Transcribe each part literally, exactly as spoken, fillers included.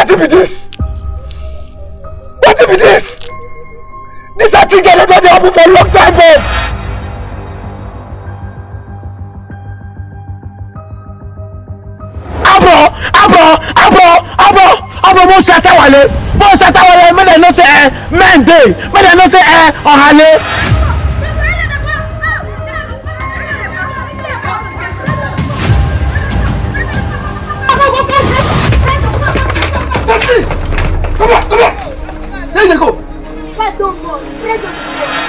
What be this? What be this? This I think that don't happen for a long time, Bob. Abro, abro, abro, abro, abro. Mo shata wale, mo shata wale. Me dey no say eh, men dey. Me dey no say eh, ohale. Come on, come on. There you go. Let don't go. Spread your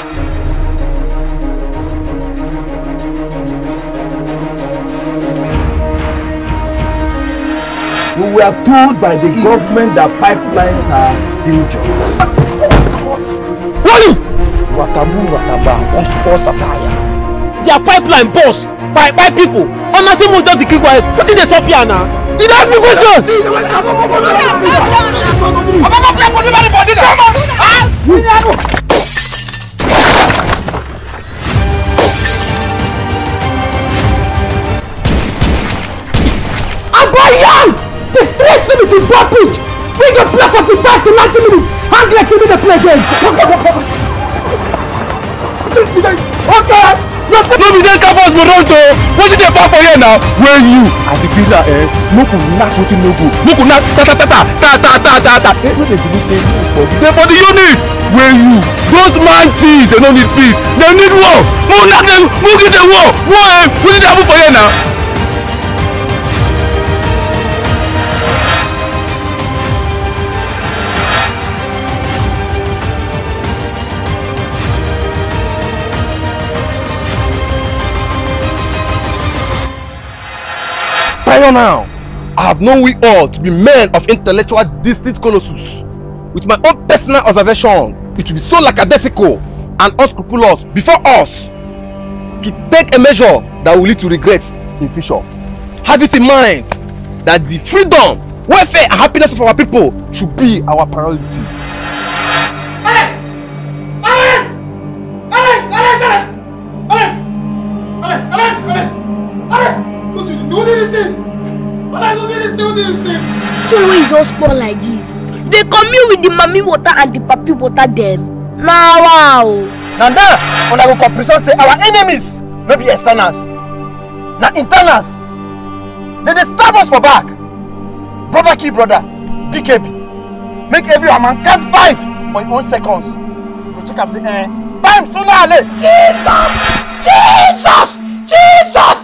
We were told by the government that pipelines are dangerous. What? Watabu wataba on post attire. Their pipeline boss by by people. I'm not saying just to keep quiet. What did they stop here now? He asked me questions. Abayam! The straight limit is blood pitch. We can play forty-five to ninety minutes. Hand like to me to play game. Okay. No be dey campus Moronto. What did they buy for here now? Where you? As the builder, eh? No could knock wetin no go. No could not ta ta ta ta ta ta ta ta ta. Eh, no dey believe say for the They for the unit. Where you? Those man cheese, they don't need peace. They need war. Who knock them? Who give them war? War eh? What did they happen for here now? Prior now, I have known we all to be men of intellectual distinct colossus. With my own personal observation, it will be so lackadaisical and unscrupulous before us to take a measure that will lead to regrets in future. Have it in mind that the freedom, welfare and happiness of our people should be our priority. Alex! Alex! Alex! Alex! Alex! Alex! Alex! Alex! Alex! Who did this? Who did this thing? Alex, who did this thing? Who did this thing? So when you just pour like this, they commune with the mommy water and the papi water them. Now wow. Now that, when I go compression say our enemies, no be externals. Now internals. They dey stab us for back. Brother key brother, B K B. Make every man count five for your own seconds. Go check up say eh. Time sooner or late. Jesus! Jesus! Jesus!